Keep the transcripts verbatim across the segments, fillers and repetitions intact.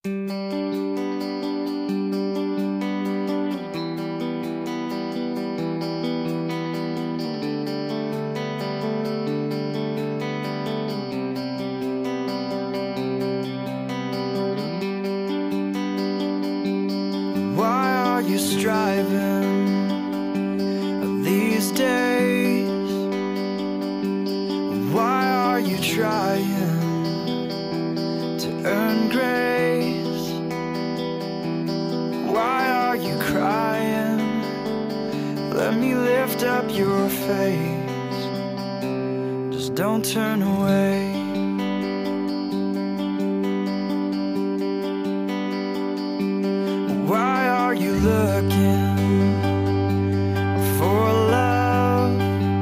You striving these days? Why are you trying to earn grace? Why are you crying? Let me lift up your face. Just don't turn away. Why are you looking for love?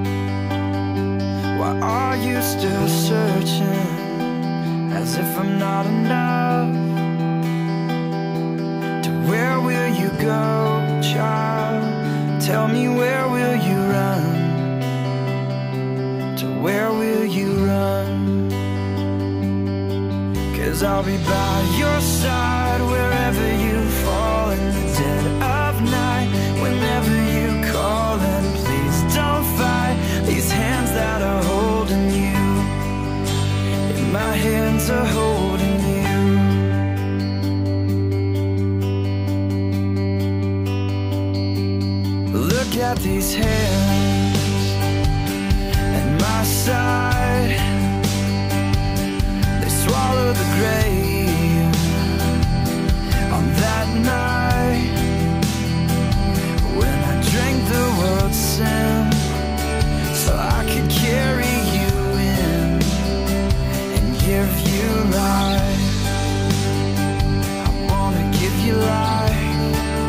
Why are you still searching as if I'm not enough? To where will you go, child? Tell me, where will you run? To where will you run? 'Cause I'll be by your side wherever you fall in the dead of night. Whenever you call, and please don't fight these hands that are holding you. And my hands are holding you. Look at these hands at my side. They swallow the grave on that night when I drank the world's sin, so I could carry you in and give you life. I wanna give you life,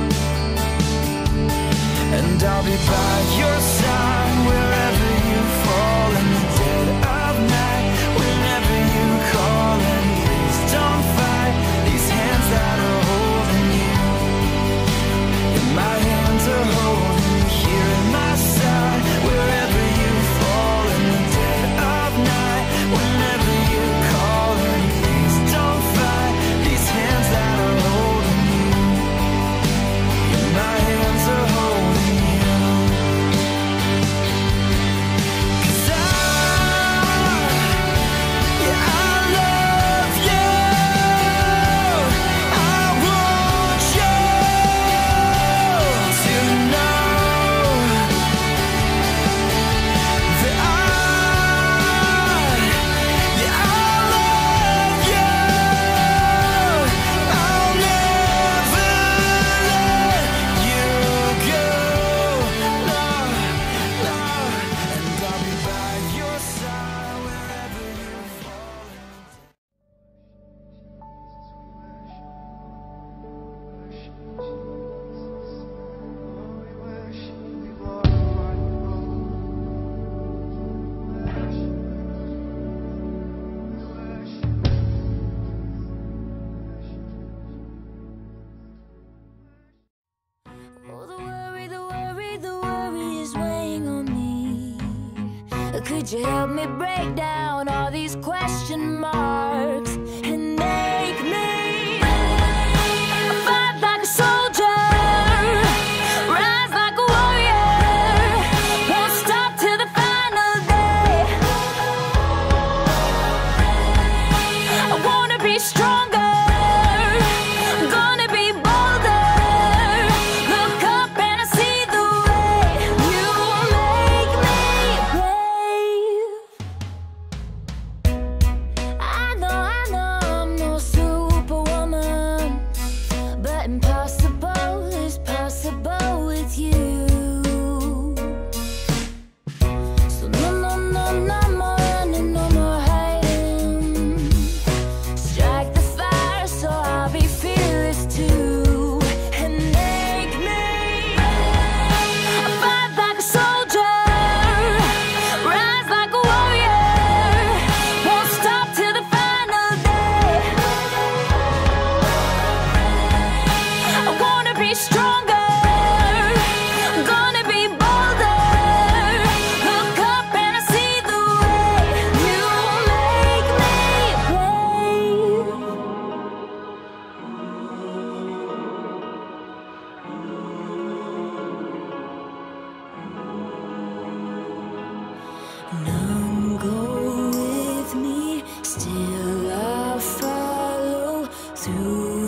and I'll be by your side wherever you fall in the dead of night. Whenever you call, and please don't fight these hands that are holding you. And my hands are holding you here at my side. Wherever you fall in the dead of night. Whenever you call, and please don't fight these hands that are holding you. And my hands are holding you. 'Cause I, yeah, I love you. I want you to know that I, yeah, I love you. I'll never let you go. Love, love, and I'll be by your side wherever you fall. Oh, the worry, the worry, the worry is weighing on me. Could you help me break down all these question marks and make me fight like a soldier, rise like a warrior, won't stop till the final day. I wanna be stronger, gonna be bolder. Look up and I see the way you make me brave. I know, I soon.